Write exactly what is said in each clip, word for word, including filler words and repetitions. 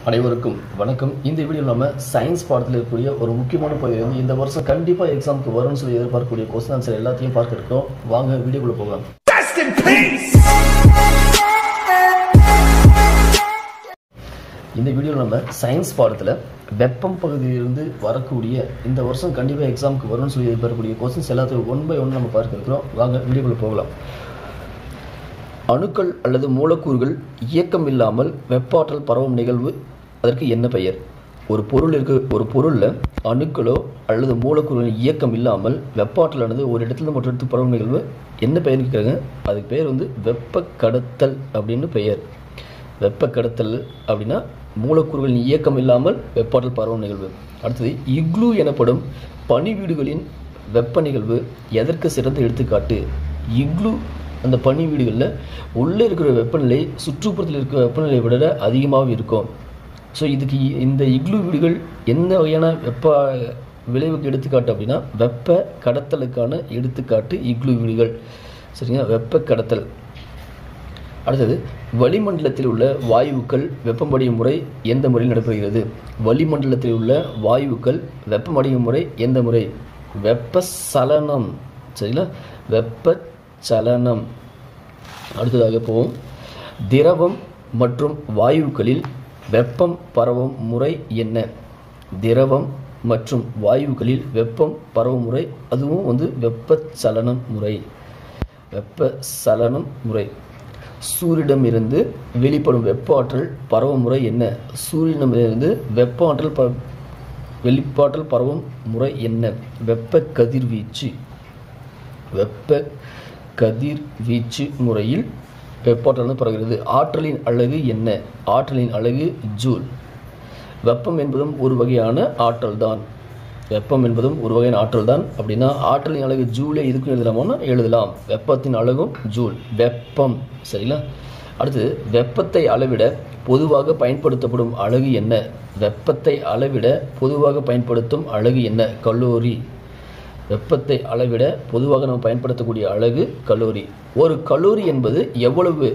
அனைவருக்கும் வணக்கம். இந்த வீடியோ நம்ம சயின்ஸ் பாடத்தில் இருக்கக்கூடிய ஒரு முக்கியமான பகுதி வந்து இந்த வருஷம் கண்டிப்பாக எக்ஸாமுக்கு வரும்னு சொல்லி எதிர்பார்க்கக்கூடிய கொஸ்டின் ஆன்சர் எல்லாத்தையும் பார்க்க இருக்கோம். வாங்க வீடியோக்குள்ள போகலாம். இந்த வீடியோவில் நம்ம சயின்ஸ் பாடத்தில் வெப்பம் பகுதியிலிருந்து வரக்கூடிய இந்த வருஷம் கண்டிப்பாக எக்ஸாமுக்கு வரும்னு சொல்லி எதிர்பார்க்கக்கூடிய கொஸ்டின்ஸ் எல்லாத்தையும் ஒன் பை ஒன் நம்ம பார்க்க இருக்கிறோம். வாங்க வீடியோக்குள்ள போகலாம். அணுக்கள் அல்லது மூலக்கூறுகள் இயக்கம் இல்லாமல் வெப்பாற்றல் பரவும் நிகழ்வு, அதற்கு என்ன பெயர்? ஒரு பொருள் இருக்கு ஒரு பொருளில் அணுக்களோ அல்லது மூலக்கூறுகளின் இயக்கம் இல்லாமல் வெப்பாற்றலானது ஒரு இடத்துல மற்ற இடத்துக்கு பரவும் நிகழ்வு என்ன பெயர் கேட்குறாங்க. அதுக்கு பெயர் வந்து வெப்ப கடத்தல் அப்படின்னு பெயர். வெப்ப கடத்தல் அப்படின்னா மூலக்கூறுகளின் இயக்கம் இல்லாமல் வெப்பாற்றல் பரவும் நிகழ்வு. அடுத்தது இக்லூ எனப்படும் பனி வீடுகளின் வெப்ப நிகழ்வு எதற்கு சிறந்த எடுத்துக்காட்டு? இக்லூ அந்த பனி வீடுகளில் உள்ளே இருக்கிற வெப்பநிலை சுற்றுப்புறத்தில் இருக்கிற வெப்பநிலையை விட அதிகமாக இருக்கும். ஸோ இதுக்கு இந்த இக்லூ வீடுகள் என்ன வகையான வெப்ப விளைவுக்கு எடுத்துக்காட்டு அப்படின்னா வெப்ப கடத்தலுக்கான எடுத்துக்காட்டு இக்லூ வீடுகள். சரிங்களா, வெப்ப கடத்தல். அடுத்தது வளிமண்டலத்தில் உள்ள வாயுக்கள் வெப்பமடையும் முறை எந்த முறையில் நடைபெறுகிறது? வளிமண்டலத்தில் உள்ள வாயுக்கள் வெப்பமடையும் முறை எந்த முறை? வெப்ப சலனம். சரிங்களா, வெப்ப சலனம். அடுத்ததாக போவோம். திரவம் மற்றும் வாயுக்களில் வெப்பம் பரவும் முறை என்ன? திரவம் மற்றும் வாயுக்களில் வெப்பம் பரவும் முறை அதுவும் வந்து வெப்ப சலனம் முறை. வெப்ப சலனம் முறை. சூரியனிடமிருந்து வெளிப்படும் வெப்ப ஆற்றல் பரவும் முறை என்ன? சூரியனிடமிருந்து வெப்ப ஆற்றல் ப வெளிப்பாற்றல் பரவும் முறை என்ன? வெப்ப கதிர்வீச்சு. வெப்ப கதிர்வீச்சு முறையில் வெப்பாற்றல் பரவுகிறது. ஆற்றலின் அலகு என்ன? ஆற்றலின் அலகு ஜூல். வெப்பம் என்பதும் ஒரு வகையான ஆற்றல் தான். வெப்பம் என்பதும் ஒரு வகையான ஆற்றல் தான் அப்படின்னா ஆற்றலின் அலகு ஜூலே இதுக்கும் எழுதலாமோன்னா எழுதலாம். வெப்பத்தின் அலகும் ஜூல். வெப்பம். சரிங்களா. அடுத்தது வெப்பத்தை அளவிட பொதுவாக பயன்படுத்தப்படும் அலகு என்ன? வெப்பத்தை அளவிட பொதுவாக பயன்படுத்தும் அலகு என்ன? கலோரி. வெப்பத்தை அளவிட பொதுவாக நம்ம பயன்படுத்தக்கூடிய அலகு கலோரி. ஒரு கலோரி என்பது எவ்வளவு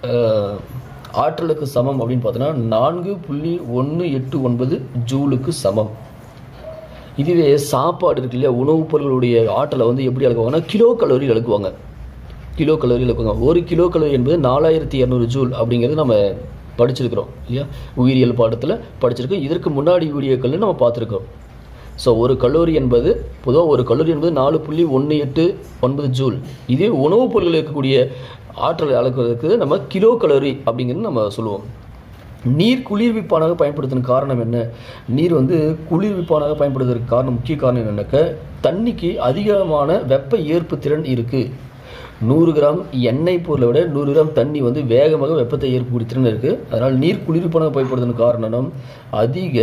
ஆற்றலுக்கு சமம் அப்படின்னு பார்த்தோன்னா நான்கு புள்ளி ஒன்று எட்டு ஒன்பது ஜூலுக்கு சமம். இதுவே சாப்பாடு இருக்கு இல்லையா, உணவுப் பொருளுடைய ஆற்றலை வந்து எப்படி அளக்குவாங்கன்னா கிலோ கலோரி அளக்குவாங்க. கிலோ கலோரி அளக்குவாங்க. ஒரு கிலோ கலோரி என்பது நாலாயிரத்தி இரநூறு ஜூல் அப்படிங்கிறது நம்ம படிச்சிருக்கிறோம் இல்லையா, உயிரியல் பாடத்தில் படிச்சிருக்கோம். இதற்கு முன்னாடி வீடியோக்களில் நம்ம பார்த்துருக்கோம். ஸோ ஒரு கலோரி என்பது பொதுவாக ஒரு கலோரி என்பது நாலு புள்ளி ஒன்று எட்டு ஒன்பது ஜூல். இதே உணவுப் பொருட்கள் இருக்கக்கூடிய ஆற்றலை அளக்குவதற்கு நம்ம கிலோ கலோரி அப்படிங்கிறது நம்ம சொல்லுவோம். நீர் குளிர்விப்பானாக பயன்படுத்தும் காரணம் என்ன? நீர் வந்து குளிர்விப்பானாக பயன்படுத்துவதற்கு காரணம் முக்கிய காரணம் என்னன்னாக்க தண்ணிக்கு அதிகமான வெப்ப ஏற்பு திறன் இருக்குது. நூறு கிராம் எண்ணெய் பொருளை விட நூறு கிராம் தண்ணி வந்து வேகமாக வெப்பத்தை ஏற்பக்கூடிய திறன் இருக்குது. அதனால் நீர் குளிர்விப்பானாக பயன்படுத்தும் காரணம் அதிக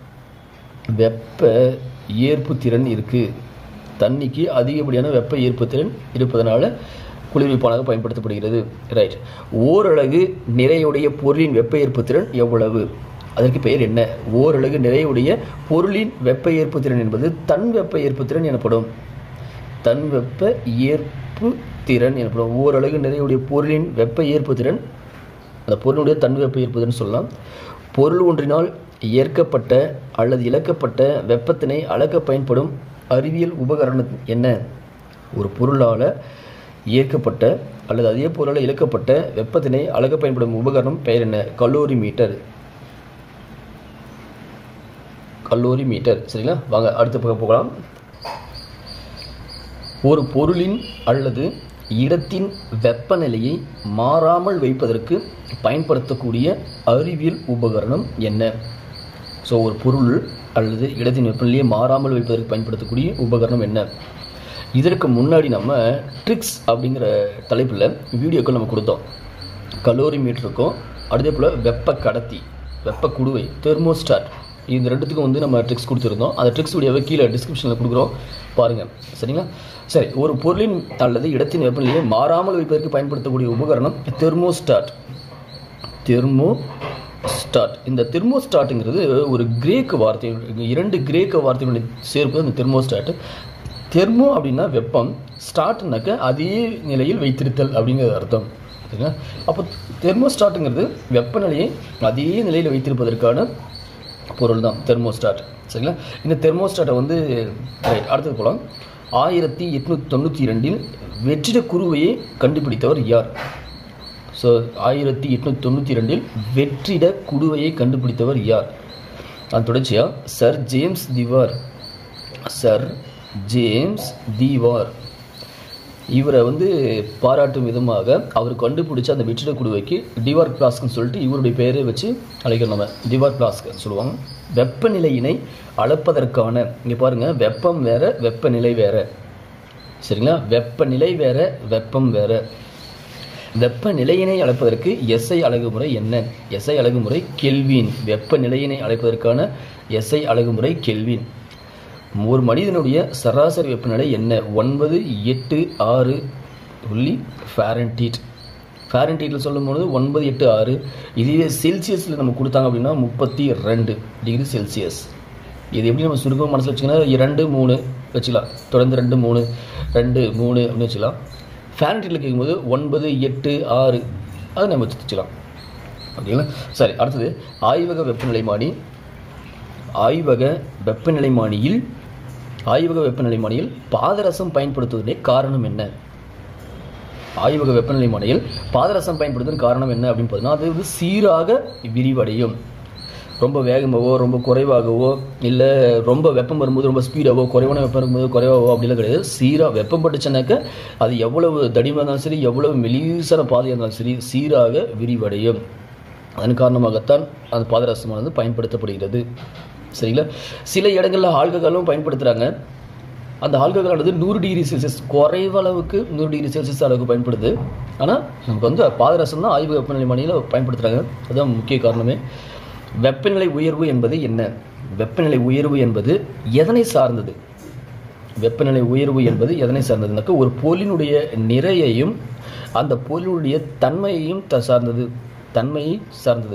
வெப்ப ஏற்பு திறன் இருக்குது. தண்ணிக்கு அதிகப்படியான வெப்ப ஏற்பு திறன் இருப்பதனால குளிர்விப்பானாக பயன்படுத்தப்படுகிறது. ரைட். ஓரலகு நிறையுடைய பொருளின் வெப்ப ஏற்பு திறன் எவ்வளவு? அதற்கு பெயர் என்ன? ஓரலகு நிறையுடைய பொருளின் வெப்ப ஏற்பு திறன் என்பது தன் வெப்ப ஏற்பு திறன் எனப்படும். தன் வெப்ப ஏற்பு திறன் எனப்படும். ஓரலகு நிறையுடைய பொருளின் வெப்ப ஏற்பு திறன் அந்த பொருளுடைய தன் வெப்ப ஏற்பு திறன் சொல்லலாம். பொருள் ஒன்றினால் ஏற்கப்பட்ட அல்லது இழக்கப்பட்ட வெப்பத்தினை அளக்க பயன்படும் அறிவியல் உபகரணம் என்ன? ஒரு பொருளால் ஏற்கப்பட்ட அல்லது அதே பொருளால் இழக்கப்பட்ட வெப்பத்தினை அளக்க பயன்படும் உபகரணம் பெயர் என்ன? Calorie meter. Calorie meter. சரிங்களா, வாங்க அடுத்த பக்கம் போகலாம். ஒரு பொருளின் அல்லது இடத்தின் வெப்பநிலையை மாறாமல் வைப்பதற்கு பயன்படுத்தக்கூடிய அறிவியல் உபகரணம் என்ன? ஸோ ஒரு பொருள் அல்லது இடத்தின் வெப்பநிலையை மாறாமல் வைப்பதற்கு பயன்படுத்தக்கூடிய உபகரணம் என்ன? இதற்கு முன்னாடி நம்ம ட்ரிக்ஸ் அப்படிங்கிற தலைப்பில் வீடியோக்கள் நம்ம கொடுத்தோம். கலோரி மீட்டருக்கும் அதே போல் வெப்ப கடத்தி, வெப்ப குடுவை, தெர்மோஸ்டாட், இந்த ரெண்டுத்துக்கும் வந்து நம்ம ட்ரிக்ஸ் கொடுத்துருந்தோம். அந்த ட்ரிக்ஸ் வீடியோவை கீழே டிஸ்கிரிப்ஷனில் கொடுக்குறோம், பாருங்கள். சரிங்களா. சரி, ஒரு பொருளின் அல்லது இடத்தின் வெப்பநிலையை மாறாமல் வைப்பதற்கு பயன்படுத்தக்கூடிய உபகரணம் தெர்மோஸ்டாட். தெர்மோஸ்டாட். இந்த தெர்மோஸ்டாட்டுங்கிறது ஒரு கிரேக்க வார்த்தை, இரண்டு கிரேக்க வார்த்தைகளுடைய சேர்ப்பு இந்த தெர்மோஸ்டாட். தெர்மோ அப்படின்னா வெப்பம், ஸ்டார்ட்னாக்க அதே நிலையில் வைத்திருத்தல் அப்படிங்கிறது அர்த்தம். சரிங்களா. அப்போ தெர்மோஸ்டாட்டுங்கிறது வெப்பநிலையை அதே நிலையில் வைத்திருப்பதற்கான பொருள் தான் தெர்மோஸ்டாட். சரிங்களா? இந்த தெர்மோஸ்டாட்டை வந்து ரைட் அடுத்தது போகலாம். ஆயிரத்தி எட்நூற்றி தொண்ணூற்றி இரண்டில் வெற்றிட குருவையை கண்டுபிடித்தவர் யார்? ஸோ ஆயிரத்தி எட்நூற்றி தொண்ணூற்றி ரெண்டில் வெற்றிட குடுவையை கண்டுபிடித்தவர் யார்? அது தொடர்ச்சியாக sir James Dewar. Sir James Dewar இவரை வந்து பாராட்டும் விதமாக அவர் கண்டுபிடிச்ச அந்த வெற்றிட குடுவைக்கு டிவார் பிளாஸ்க்னு சொல்லிட்டு இவருடைய பெயரை வச்சு அழைக்கிறோம். நம்ம டிவார் பிளாஸ்க் சொல்லுவாங்க. வெப்பநிலையினை அளப்பதற்கான, இங்கே பாருங்கள், வெப்பம் வேற வெப்பநிலை வேற. சரிங்களா? வெப்பநிலை வேற வெப்பம் வேற. வெப்பநிலையினை அளப்பதற்கு எஸ்ஐ அலகுமுறை என்ன? எஸ்ஐ அலகுமுறை கெல்வின். வெப்பநிலையினை அழைப்பதற்கான எஸ்ஐ அலகுமுறை கெல்வின். ஒரு மனிதனுடைய சராசரி வெப்பநிலை என்ன? ஒன்பது எட்டு ஆறு புள்ளி ஃபாரன்ஹீட். ஃபாரன்ஹீட்டில் சொல்லும்போது ஒன்பது எட்டு ஆறு. இதுவே செல்சியஸில் நம்ம கொடுத்தாங்க அப்படின்னா முப்பத்தி ரெண்டு டிகிரி செல்சியஸ். இது எப்படி நம்ம சுருக்கமாக மனசில் வச்சுக்கோன்னா ரெண்டு மூணு வச்சுக்கலாம். தொடர்ந்து ரெண்டு மூணு ரெண்டு மூணு அப்படின்னு வச்சுக்கலாம். ஃபாரன்ஹீட்டில் கேட்கும்போது ஒன்பது எட்டு ஆறு அதை நம்ம வச்சுக்கலாம். ஓகேங்களா? சரி, அடுத்தது ஆய்வக வெப்பநிலைமானி. ஆய்வக வெப்பநிலைமானியில் ஆய்வக வெப்பநிலைமானியில் பாதரசம் பயன்படுத்துவதே காரணம் என்ன? ஆய்வக வெப்பநிலைமானியில் பாதரசம் பயன்படுத்துவதன் காரணம் என்ன அப்படின்னு பார்த்தீங்கன்னா, அது வந்து சீராக விரிவடையும். ரொம்ப வேகமாகவோ ரொம்ப குறைவாகவோ இல்லை ரொம்ப வெப்பம் வரும்போது ரொம்ப ஸ்பீடாகவோ குறைவான வெப்பம் இருக்கும்போது குறைவாகவோ அப்படிலாம் கிடையாது. சீராக வெப்பம் பட்டுச்சுனாக்க அது எவ்வளவு தடிமாக இருந்தாலும் சரி, எவ்வளவு மெலிசான பாதையாக இருந்தாலும் சரி, சீராக விரிவடையும். அதன் காரணமாகத்தான் அந்த பாதரசமானது பயன்படுத்தப்படுகிறது. சரிங்களா? சில இடங்களில் ஆல்கஹாலும் பயன்படுத்துகிறாங்க. அந்த ஆல்கஹாலானது நூறு டிகிரி செல்சியஸ் குறைவளவுக்கு நூறு டிகிரி செல்சியஸ் அளவுக்கு பயன்படுது. ஆனால் நமக்கு வந்து பாதரசம் தான் ஆய்வு வெப்பநிலைமானியில் பயன்படுத்துகிறாங்க. அதுதான் முக்கிய காரணமே. வெப்பநிலை உயர்வு என்பது என்ன? வெப்பநிலை உயர்வு என்பது எதனை சார்ந்தது? வெப்பநிலை உயர்வு என்பது எதனை சார்ந்ததுனாக்கா ஒரு பொருளினுடைய நிறையையும் அந்த பொருளுடைய தன்மையையும் சார்ந்தது. தன்மையை சார்ந்தது.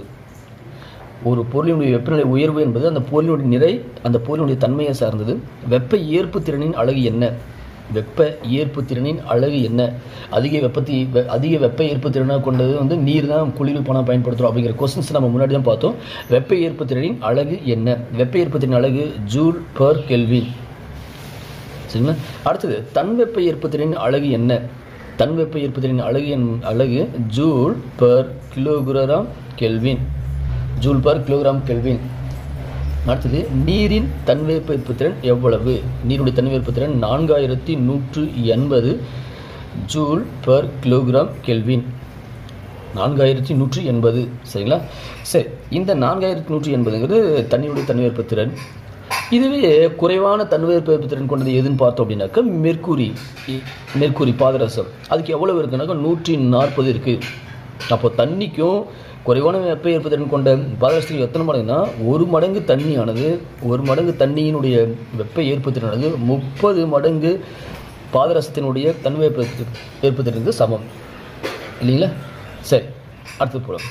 ஒரு பொருளினுடைய வெப்பநிலை உயர்வு என்பது அந்த பொருளினுடைய நிறை அந்த பொருளினுடைய தன்மையை சார்ந்தது. வெப்ப ஏற்பு திறனின் அழகு என்ன? வெப்ப ஏற்பு திறனின் அழகு என்ன? அதிக வெப்பத்தை அதிக வெப்ப ஏற்பு திறனாக கொண்டது வந்து நீர் தான் குளிர்விப்பானாக பயன்படுத்துகிறோம் அப்படிங்கிற கொஸ்டின்ஸ் நம்ம முன்னாடி தான் பார்த்தோம். வெப்ப ஏற்பு திறனின் அழகு என்ன? வெப்ப ஏற்பு திறனின் அழகு ஜூல் பெர் கெல்வின். சரிங்களா? அடுத்தது தன் வெப்ப ஏற்பு திறனின் அழகு என்ன? தன் வெப்ப ஏற்பு திறனின் அழகு என் அழகு joule per kilogram kelvin. Joule per kilogram kelvin. அடுத்தது நீரின் தன்வெப்ப ஏற்பு திறன் எவ்வளவு? நீருடைய தன்வெப்ப திறன் நான்காயிரத்தி நூற்று எண்பது ஜூல் பெர் கிலோகிராம் கெல்வின். நான்காயிரத்தி நூற்றி எண்பது. சரிங்களா? சரி, இந்த நான்காயிரத்தி நூற்றி எண்பதுங்கிறது தண்ணீருடைய தன்வெப்ப திறன். இதுவே குறைவான தன்வெப்ப திறன் கொண்டது எதுன்னு பார்த்தோம் அப்படின்னாக்கா மெர்க்குரி. மெர்க்குரி பாதரசம் அதுக்கு எவ்வளவு இருக்குனாக்கா நூற்றி நாற்பது இருக்குது. அப்போ தண்ணிக்கும் குறைவான வெப்ப ஏற்பு திறன் கொண்ட பாதரசத்துக்கு எத்தனை மடங்குன்னா ஒரு மடங்கு தண்ணியானது ஒரு மடங்கு தண்ணியினுடைய வெப்ப ஏற்பு திறனானது முப்பது மடங்கு பாதரசத்தினுடைய தன்வெப்ப ஏற்பு திறனுக்கு சமம் இல்லைங்களா? சரி, அடுத்து போகலாம்.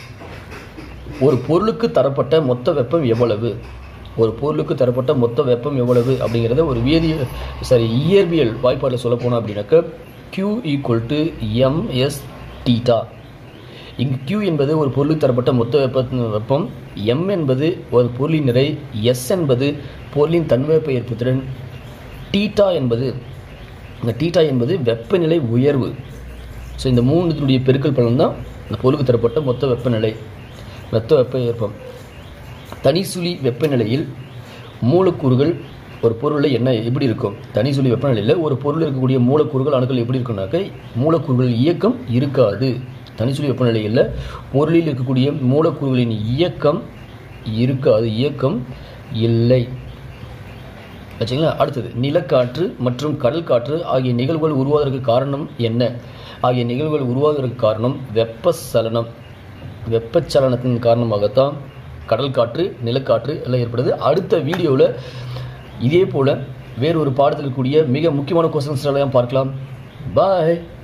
ஒரு பொருளுக்கு தரப்பட்ட மொத்த வெப்பம் எவ்வளவு? ஒரு பொருளுக்கு தரப்பட்ட மொத்த வெப்பம் எவ்வளவு அப்படிங்கிறத ஒரு வேதியியல் சரி இயற்பியல் வாய்ப்பாடில் சொல்ல போனோம் அப்படின்னாக்கா Q equal to MS theta. இங்கு Q என்பது ஒரு பொருளுக்கு தரப்பட்ட மொத்த வெப்ப வெப்பம், M என்பது ஒரு பொருளின் நிறை, S என்பது பொருளின் தன்வெப்ப ஏற்பு திறன், டீட்டா என்பது இந்த டீட்டா என்பது வெப்பநிலை உயர்வு. ஸோ இந்த மூணுடைய பெருக்கல் பலன் தான் இந்த பொருளுக்கு தரப்பட்ட மொத்த வெப்பநிலை மொத்த வெப்ப ஏற்பம். தனிசுழி வெப்பநிலையில் மூலக்கூறுகள் ஒரு பொருளில் என்ன எப்படி இருக்கும்? தனிசுழி வெப்பநிலையில் ஒரு பொருளில் இருக்கக்கூடிய மூலக்கூறுகள் அணுக்கள் எப்படி இருக்குன்னாக்க மூலக்கூறுகள் இயக்கம் இருக்காது. தனிச்சுழி வெப்பநிலையில் பொருளில் இருக்கக்கூடிய மூலக்கூறுகளின் இயக்கம் இருக்காது, இயக்கம் இல்லை. வச்சுங்களா? அடுத்தது நிலக்காற்று மற்றும் கடல் காற்று ஆகிய நிகழ்வுகள் உருவாவதற்கு காரணம் என்ன? ஆகிய நிகழ்வுகள் உருவாவதற்கு காரணம் வெப்பச்சலனம். வெப்பச்சலனத்தின் காரணமாகத்தான் கடல் காற்று நிலக்காற்று எல்லாம் ஏற்படுது. அடுத்த வீடியோவில் இதே போல் வேறு ஒரு பாடத்தில் இருக்கக்கூடிய மிக முக்கியமான கொஸ்டின்ஸ் எல்லாம் பார்க்கலாம். பாய்.